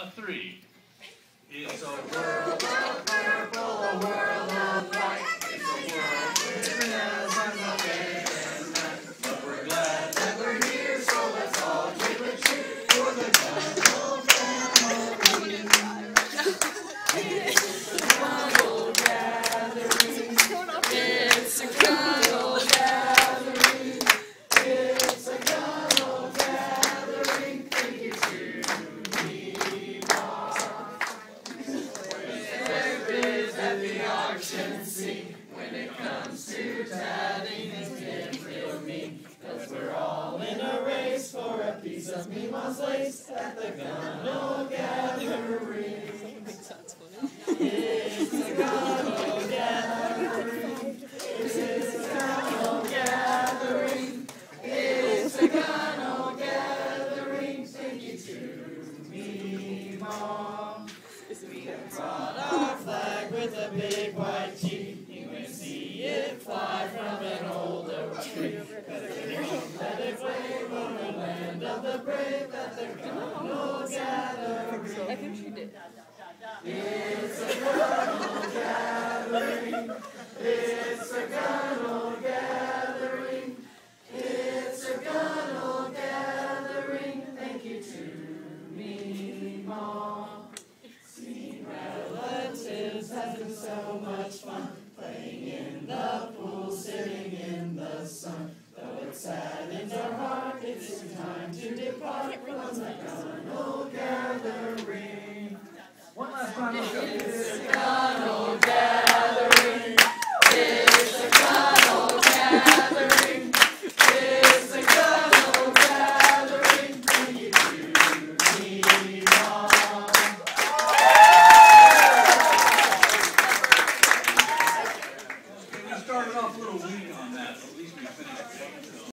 a 3. It's a world of purple, a world of light. It's a world where there's a day and night. But we're glad that we're here, so let's all give a cheer for the Gunnell family. It's a Gunnell gathering. It's a Gunnell gathering. It's a Gunnell gathering. Thank you to me, Mom. At the auction scene, when it comes to tatting, things get real mean. 'Cause we're all in a race for a piece of Meemaw's lace at the Gunnell gathering. It's a Gunnell gathering. It's a Gunnell gathering. It's a Gunnell gathering. Thank you to me, Mom. We have brought our flag with a big white G. You may see it fly from an old oak tree. Let it wave over the land of the brave at the Gunnell gathering. I think she did. It's a Gunnell gathering. It's a Gunnell gathering. It's a Gunnell gathering. Thank you to me, Mom. Relatives has been so much fun, playing in the pool, sitting in the sun. Though it saddens our heart, it's time to depart from the Gunnell gathering. One last time. It's a Gunnell gathering. It's a Gunnell gathering. It's a Gunnell gathering. Thank you to me, Mom. We started off a little weak on that, but at least we finished.